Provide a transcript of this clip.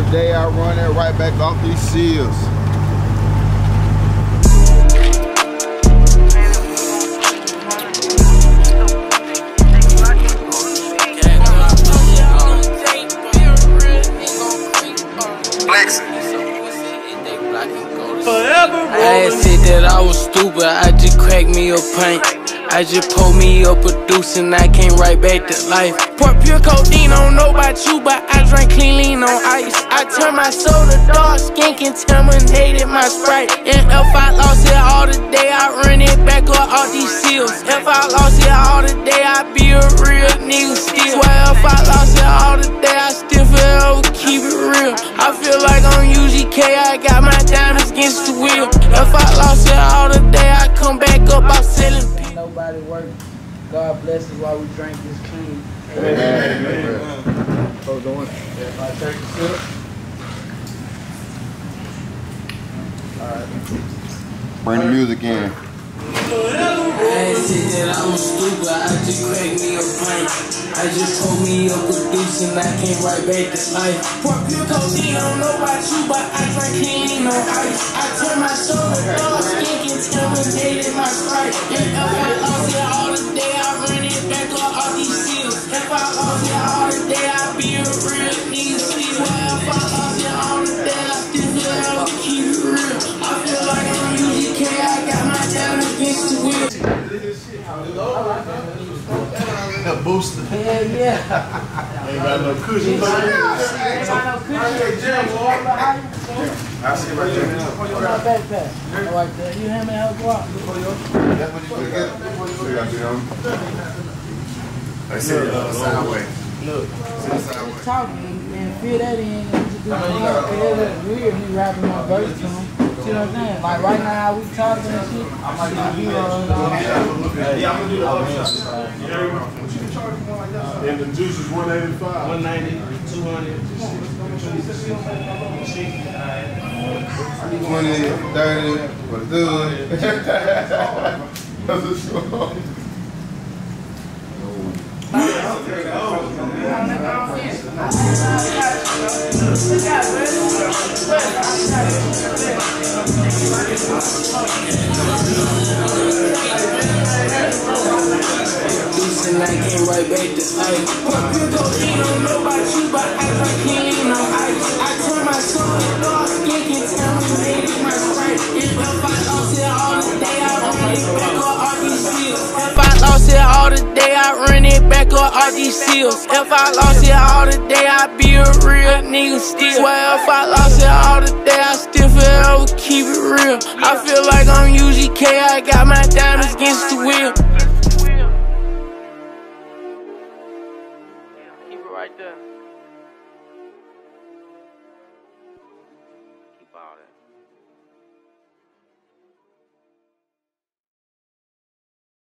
Another day I run it right back off these seals. I had said that I was stupid, I just cracked me a pint. I just pulled me up a deuce and I came right back to life. Pour pure codeine, I don't know about you, but I drank clean lean on ice. I turned my soda dark skin, contaminated my Sprite. And if I lost it all today, I run it back up all these seals. If I lost it all today, I be a real nigga still. Swear if I lost it all today, I still feel keep it real. I feel like I'm UGK, I got my diamonds against the wheel. If I lost it all today, I come back up, I'm selling. Nobody work. God bless us while we drink this clean. Amen. Hold on. If I take a sip. Alright. Bring the music in. I ain't said that I was stupid, I just cracked me a pint. I just pulled me up a deuce and I came right back to life. Pour pure codeine, I don't know about you, but I drank clean lean on ice. I turned my shoulder dark skin, contaminated my Sprite. And if I lost it all today, I run it back up all these seals. If I lost it all today, I be a real nigga still. Well, if I lost it all today, I still feel like we keep it real. I feel like I'm UGK, I got my diamonds against the wheel. A booster. Hell yeah. Ain't got no cushion. Ain't got no cushion. I see right there. Where's my backpack? Right there. You hand me help go out. That's what you get. I said sideways. Look. Just talking and feel that in and just do it. Weird, he rapping my verse to him. See what I'm saying? Like right now, how we talking and shit. I might not be on. Yeah, I'm gonna do the other side. And the juice is 185. 190, 200. 20, 30, what's good? That's a song. And I came right back to life. Pure codeine, I don't know about you, but I drank clean lean on ice. I turned my soda dark skin, contaminated my Sprite. If I lost it all today, I run it back up all these seals. If I lost it all today, I run it back up all these seals. If I lost it all today, I be a real nigga still. Swear if I lost it all today, I still feel keep it real. I feel like I'm UGK, I got my diamonds against the wheel. Keep it right there.